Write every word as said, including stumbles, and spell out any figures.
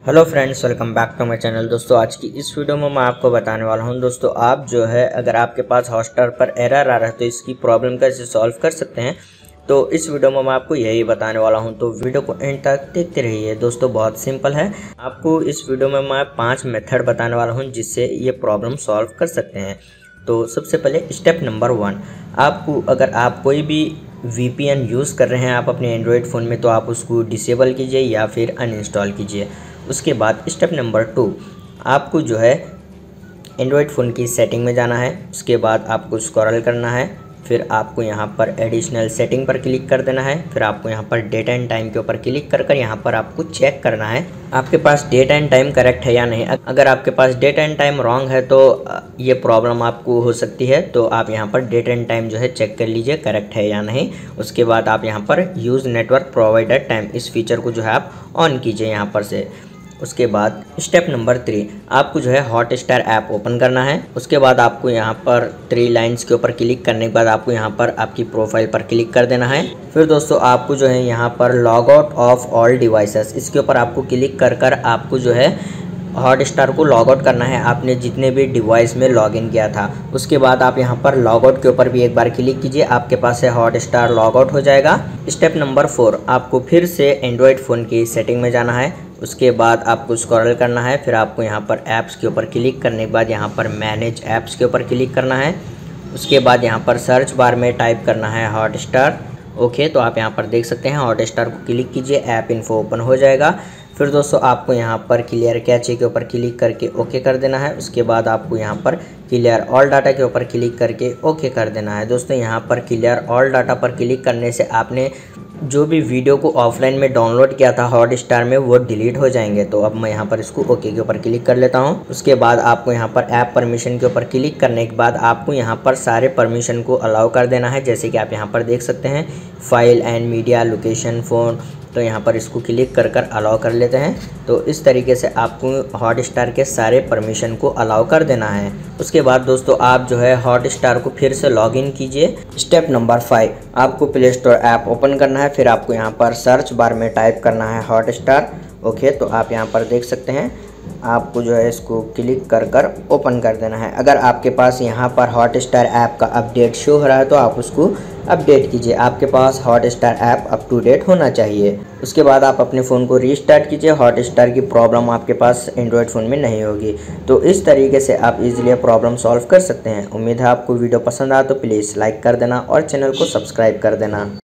Hello friends, welcome back to my channel. दोस्तों आज की इस वीडियो में मैं आपको बताने वाला हूं दोस्तों, आप जो है अगर आपके पास हॉटस्टार पर एरर आ रहा है तो इसकी प्रॉब्लम कैसे सॉल्व कर सकते हैं। तो इस वीडियो में मैं आपको यही बताने वाला हूं, तो वीडियो को एंड तक देखते रहिए। दोस्तों बहुत सिंपल है, आपको इस वीडियो में मैं पाँच मेथड बताने वाला हूँ जिससे ये प्रॉब्लम सॉल्व कर सकते हैं। तो सबसे पहले स्टेप नंबर वन, आपको अगर आप कोई भी वी पी एन यूज़ कर रहे हैं आप अपने एंड्रॉयड फ़ोन में, तो आप उसको डिसेबल कीजिए या फिर अनइंस्टॉल कीजिए। उसके बाद स्टेप नंबर टू, आपको जो है एंड्रॉयड फ़ोन की सेटिंग में जाना है। उसके बाद आपको स्क्रॉल करना है, फिर आपको यहाँ पर एडिशनल सेटिंग पर क्लिक कर देना है। फिर आपको यहाँ पर डेट एंड टाइम के ऊपर क्लिक कर कर यहाँ पर आपको चेक करना है आपके पास डेट एंड टाइम करेक्ट है या नहीं। अगर आपके पास डेट एंड टाइम रॉन्ग है तो ये प्रॉब्लम आपको हो सकती है, तो आप यहाँ पर डेट एंड टाइम जो है चेक कर लीजिए करेक्ट है या नहीं। उसके बाद आप यहाँ पर यूज़ नेटवर्क प्रोवाइडर टाइम, इस फीचर को जो है आप ऑन कीजिए यहाँ पर से। उसके बाद स्टेप नंबर थ्री, आपको जो है हॉटस्टार ऐप ओपन करना है। उसके बाद आपको यहाँ पर थ्री लाइंस के ऊपर क्लिक करने के बाद आपको यहाँ पर आपकी प्रोफाइल पर क्लिक कर देना है। फिर दोस्तों आपको जो है यहाँ पर log out of all devices, इसके ऊपर आपको क्लिक कर कर आपको जो है हॉटस्टार को लॉग आउट करना है, आपने जितने भी डिवाइस में लॉगिन किया था। उसके बाद आप यहाँ पर लॉग आउट के ऊपर भी एक बार क्लिक कीजिए, आपके पास से हॉटस्टार लॉग आउट हो जाएगा। स्टेप नंबर फोर, आपको फिर से एंड्रॉयड फ़ोन की सेटिंग में जाना है। उसके बाद आपको स्क्रॉल करना है, फिर आपको यहाँ पर ऐप्स के ऊपर क्लिक करने के बाद यहाँ पर मैनेज ऐप्स के ऊपर क्लिक करना है। उसके बाद यहाँ पर सर्च बार में टाइप करना है हॉटस्टार। ओके, तो आप यहाँ पर देख सकते हैं हॉटस्टार को क्लिक कीजिए, ऐप इन्फो ओपन हो जाएगा। फिर दोस्तों आपको यहाँ पर क्लियर कैचे के ऊपर क्लिक करके ओके कर देना है। उसके बाद आपको यहाँ पर क्लियर ऑल डाटा के ऊपर क्लिक करके ओके कर देना है। दोस्तों यहाँ पर क्लियर ऑल डाटा पर क्लिक करने से आपने जो भी वीडियो को ऑफलाइन में डाउनलोड किया था हॉटस्टार में वो डिलीट हो जाएंगे। तो अब मैं यहाँ पर इसको ओके के ऊपर क्लिक कर लेता हूँ। उसके बाद आपको यहाँ पर ऐप परमिशन के ऊपर क्लिक करने के बाद आपको यहाँ पर सारे परमिशन को अलाउ कर देना है, जैसे कि आप यहाँ पर देख सकते हैं file and media, location, phone. तो यहाँ पर इसको क्लिक कर कर अलाउ कर लेते हैं। तो इस तरीके से आपको हॉटस्टार के सारे परमिशन को अलाउ कर देना है। उसके बाद दोस्तों आप जो है हॉटस्टार को फिर से लॉगिन कीजिए। स्टेप नंबर फाइव, आपको प्ले स्टोर ऐप ओपन करना है, फिर आपको यहाँ पर सर्च बार में टाइप करना है हॉटस्टार। ओके, तो आप यहाँ पर देख सकते हैं, आपको जो है इसको क्लिक कर कर ओपन कर देना है। अगर आपके पास यहाँ पर हॉटस्टार ऐप का अपडेट शो हो रहा है तो आप उसको अपडेट कीजिए, आपके पास Hotstar app up to date होना चाहिए। उसके बाद आप अपने फ़ोन को रीस्टार्ट कीजिए, हॉटस्टार की प्रॉब्लम आपके पास एंड्रॉयड फ़ोन में नहीं होगी। तो इस तरीके से आप इजीली प्रॉब्लम सॉल्व कर सकते हैं। उम्मीद है आपको वीडियो पसंद आया तो प्लीज़ लाइक कर देना और चैनल को सब्सक्राइब कर देना।